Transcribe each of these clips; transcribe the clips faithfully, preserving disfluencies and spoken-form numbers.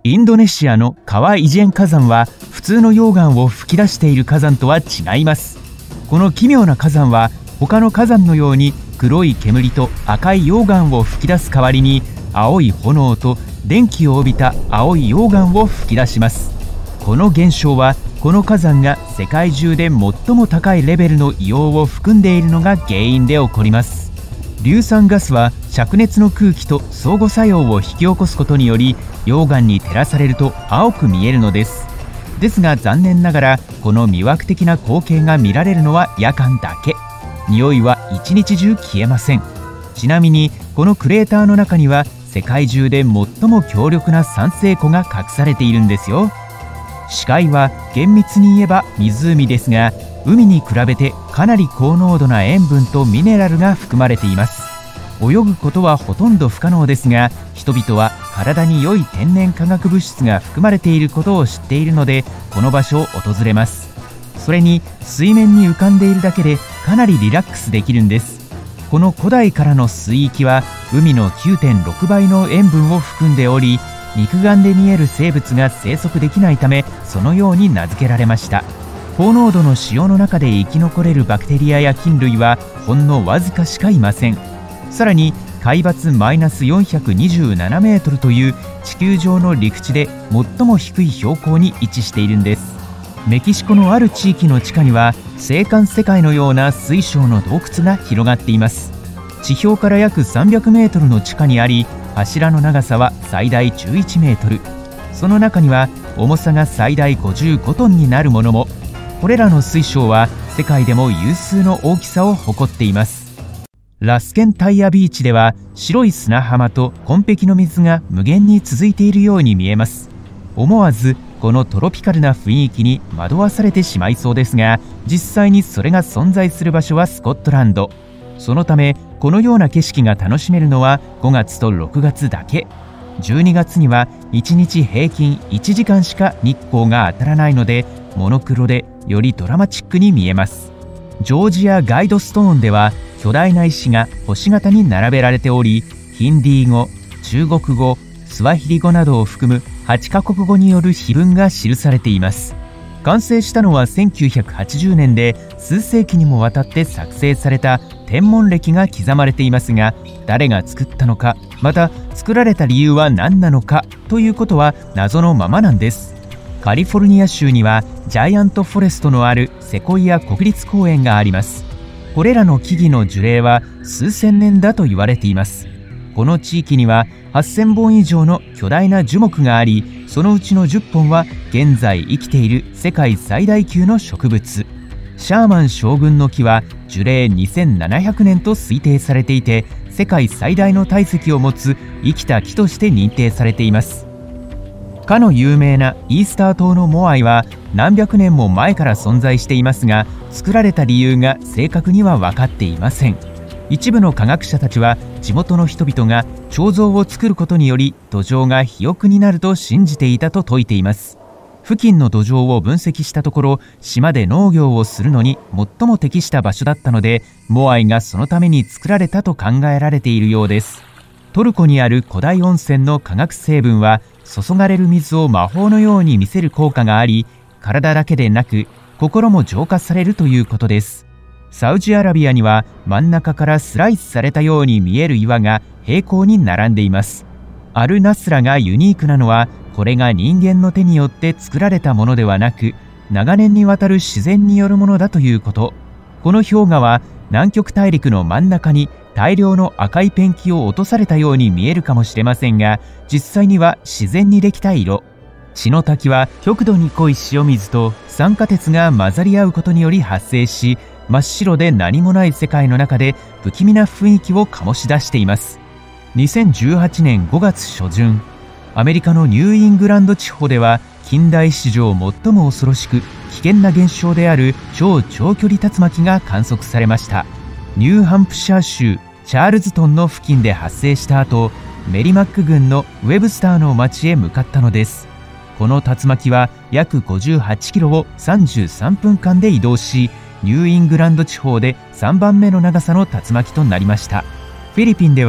インドネシアのカワイジェン火山は普通の溶岩を噴き出している火山とは違います。この奇妙な火山は他の火山のように黒い煙と赤い溶岩を噴き出す代わりに、青い炎と電気を帯びた青い溶岩を噴き出します。この現象はこの火山が世界中で最も高いレベルの硫黄を含んでいるのが原因で起こります。硫酸ガスは灼熱の空気と相互作用を引き起こすことにより、溶岩に照らされると青く見えるのです。ですが残念ながらこの魅惑的な光景が見られるのは夜間だけ。匂いは一日中消えません。ちなみにこのクレーターの中には世界中で最も強力な酸性湖が隠されているんですよ。視界は厳密に言えば湖ですが、海に比べてかなり高濃度な塩分とミネラルが含まれています。泳ぐことはほとんど不可能ですが、人々は体に良い天然化学物質が含まれていることを知っているので、この場所を訪れます。それに水面に浮かんでいるだけでかなりリラックスできるんです。この古代からの水域は海の きゅうてんろく 倍の塩分を含んでおり、肉眼で見える生物が生息できないため、そのように名付けられました。高濃度の塩の中で生き残れるバクテリアや菌類はほんのわずかしかいません。さらに海抜マイナスよんひゃくにじゅうななメートルという地球上の陸地で最も低い標高に位置しているんです。メキシコのある地域の地下には青函世界のような水晶の洞窟が広がっています。地表から約さんびゃくメートルの地下にあり、柱の長さは最大じゅういちメートル。その中には重さが最大ごじゅうごトンになるものも。これらの水晶は世界でも有数の大きさを誇っています。ラスケンタイヤビーチでは白い砂浜と紺碧の水が無限に続いているように見えます。思わずこのトロピカルな雰囲気に惑わされてしまいそうですが、実際にそれが存在する場所はスコットランド。そのためこのような景色が楽しめるのはごがつとろくがつだけ。じゅうにがつにはいちにち平均いちじかんしか日光が当たらないので、モノクロでよりドラマチックに見えます。ジョージアガイドストーンでは巨大な石が星形に並べられており、ヒンディー語、中国語、スワヒリ語などを含むはちカ国語による碑文が記されています。完成したのはせんきゅうひゃくはちじゅうねんで、数世紀にもわたって作成された天文歴が刻まれていますが、誰が作ったのか、また作られた理由は何なのかということは謎のままなんです。カリフォルニア州にはジャイアントフォレストのあるセコイア国立公園があります。これらの木々の樹齢は数千年だと言われています。この地域にははっせんぼん以上の巨大な樹木があり、そのうちのじゅっぽんは現在生きている世界最大級の植物。シャーマン将軍の木は樹齢にせんななひゃくねんと推定されていて、世界最大の体積を持つ生きた木として認定されています。かの有名なイースター島のモアイは何百年も前から存在していますが、作られた理由が正確には分かっていません。一部の科学者たちは地元の人々が彫像を作ることにより土壌が肥沃になると信じていたと説いています。付近の土壌を分析したところ、島で農業をするのに最も適した場所だったので、モアイがそのために作られたと考えられているようです。トルコにある古代温泉の化学成分は注がれる水を魔法のように見せる効果があり、体だけでなく心も浄化されるということです。サウジアラビアには真ん中からスライスされたように見える岩が平行に並んでいます。アルナスラがユニークなのは、これが人間の手によって作られたものではなく、長年にわたる自然によるものだということ。この氷河は南極大陸の真ん中に大量の赤いペンキを落とされたように見えるかもしれませんが、実際には自然にできた色。血の滝は極度に濃い塩水と酸化鉄が混ざり合うことにより発生し、真っ白で何もない世界の中で不気味な雰囲気を醸し出しています。にせんじゅうはちねんごがつしょじゅん、アメリカのニューイングランド地方では近代史上最も恐ろしく危険な現象である超長距離竜巻が観測されました。ニューハンプシャー州チャールズトンの付近で発生した後、メリマック郡のウェブスターの町へ向かったのです。この竜巻は約ごじゅうはちキロをさんじゅうさんぷんかんで移動し、ニューイングランド地方でさんばんめの長さの竜巻となりました。フィリピンでは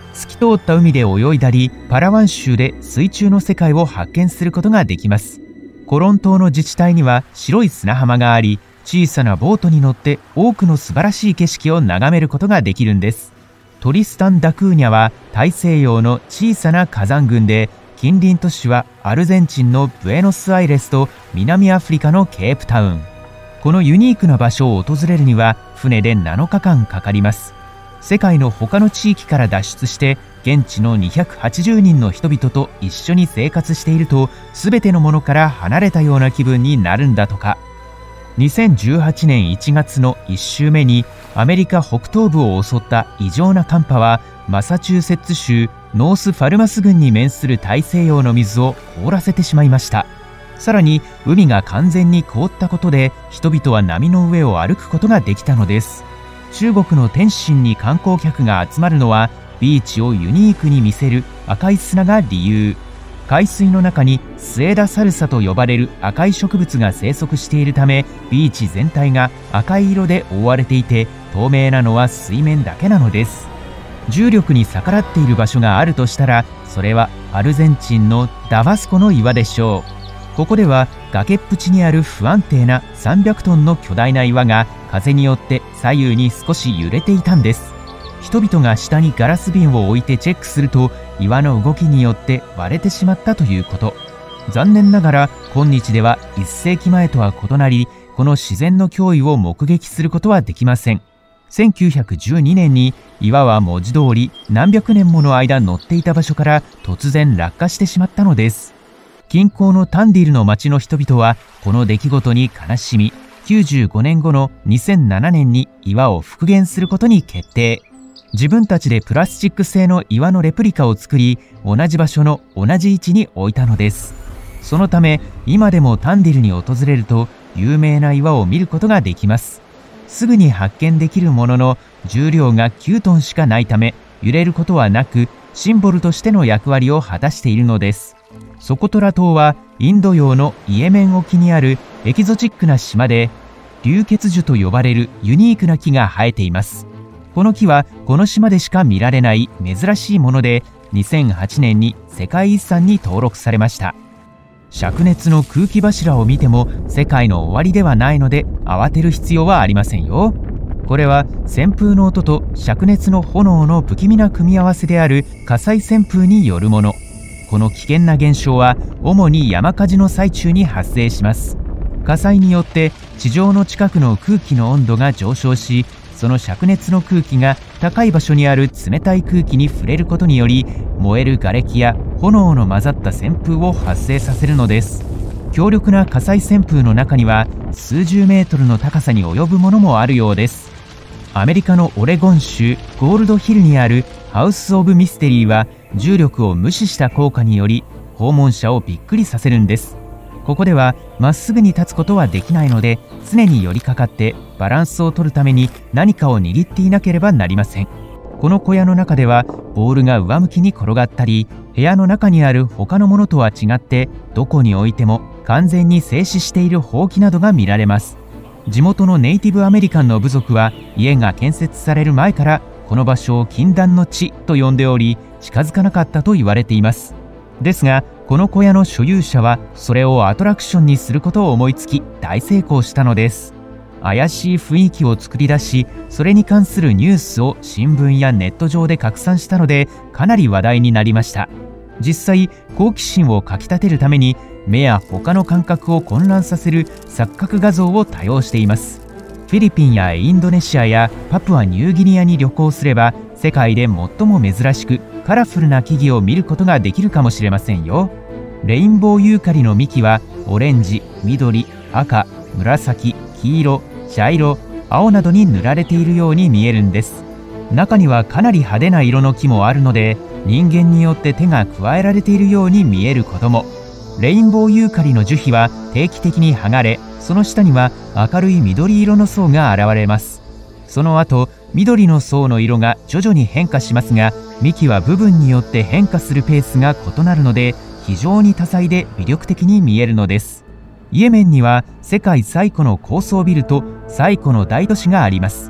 透き通った海で泳いだり、パラワン州で水中の世界を発見することができます。コロン島の自治体には白い砂浜があり、小さなボートに乗って多くの素晴らしい景色を眺めることができるんです。トリスタン・ダクーニャは大西洋の小さな火山群で、近隣都市はアルゼンチンのブエノスアイレスと南アフリカのケープタウン。このユニークな場所を訪れるには船でなのかかんかかります。世界の他の地域から脱出して現地のにひゃくはちじゅうにんの人々と一緒に生活していると、全てのものから離れたような気分になるんだとか。にせんじゅうはちねんいちがつのいっ週目にアメリカ北東部を襲った異常な寒波は、マサチューセッツ州ノースファルマス郡に面する大西洋の水を凍らせてしまいました。さらに海が完全に凍ったことで、人々は波の上を歩くことができたのです。中国の天津に観光客が集まるのは、ビーチをユニークに見せる赤い砂が理由。海水の中にスエダサルサと呼ばれる赤い植物が生息しているため、ビーチ全体が赤い色で覆われていて、透明なのは水面だけなのです。重力に逆らっている場所があるとしたら、それはアルゼンチンのダバスコの岩でしょう。ここでは崖っぷちにある不安定なさんびゃくトンの巨大な岩が風によって左右に少し揺れていたんです。人々が下にガラス瓶を置いてチェックすると、岩の動きによって割れてしまったということ。残念ながら今日ではいっ世紀前とは異なり、この自然の脅威を目撃することはできません。せんきゅうひゃくじゅうにねんに岩は文字通り何百年もの間乗っていた場所から突然落下してしまったのです。近郊のタンディルの町の人々はこの出来事に悲しみ、きゅうじゅうごねんごのにせんななねんに岩を復元することに決定。自分たちでプラスチック製の岩のレプリカを作り、同じ場所の同じ位置に置いたのです。そのため今でもタンディルに訪れると有名な岩を見ることができます。すぐに発見できるものの、重量がきゅうトンしかないため揺れることはなく、シンボルとしての役割を果たしているのです。ソコトラ島はインド洋のイエメン沖にあるエキゾチックな島で、流血樹と呼ばれるユニークな木が生えています。この木はこの島でしか見られない珍しいもので、にせんはちねんに世界遺産に登録されました。灼熱の空気柱を見ても世界の終わりではないので、慌てる必要はありませんよ。これは旋風の音と灼熱の炎の不気味な組み合わせである火災旋風によるもの。この危険な現象は主に山火事の最中に発生します。火災によって地上の近くの空気の温度が上昇し、その灼熱の空気が高い場所にある冷たい空気に触れることにより、燃える瓦礫や炎の混ざった旋風を発生させるのです。強力な火災旋風の中には数十メートルの高さに及ぶものもあるようです。アメリカのオレゴン州ゴールドヒルにあるハウス・オブ・ミステリーは、重力を無視した効果により訪問者をびっくりさせるんです。ここではまっすぐに立つことはできないので、常に寄りかかってバランスを取るために何かを握っていなければなりません。この小屋の中ではボールが上向きに転がったり、部屋の中にある他のものとは違ってどこに置いても完全に静止しているほうきなどが見られます。地元のネイティブアメリカンの部族は、家が建設される前からこの場所を禁断の地と呼んでおり、近づかなかったと言われています。ですがこの小屋の所有者はそれをアトラクションにすることを思いつき大成功したのです。怪しい雰囲気を作り出し、それに関するニュースを新聞やネット上で拡散したので、かなり話題になりました。実際好奇心をかきたてるために目や他の感覚を混乱させる錯覚画像を多用しています。フィリピンやインドネシアやパプアニューギニアに旅行すれば、世界で最も珍しくカラフルな木々を見ることができるかもしれませんよ。レインボーユーカリの幹はオレンジ、緑、赤、紫、黄色、茶色、青などに塗られているように見えるんです。中にはかなり派手な色の木もあるので、人間によって手が加えられているように見えることも。レインボーユーカリの樹皮は定期的に剥がれ、その下には明るい緑色の層が現れます。その後緑の層の色が徐々に変化しますが、幹は部分によって変化するペースが異なるので、非常に多彩で魅力的に見えるのです。イエメンには世界最古の高層ビルと最古の大都市があります。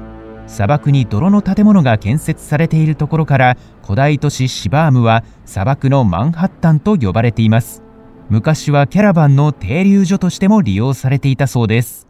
砂漠に泥の建物が建設されているところから、古代都市シバームは砂漠のマンハッタンと呼ばれています。昔はキャラバンの停留所としても利用されていたそうです。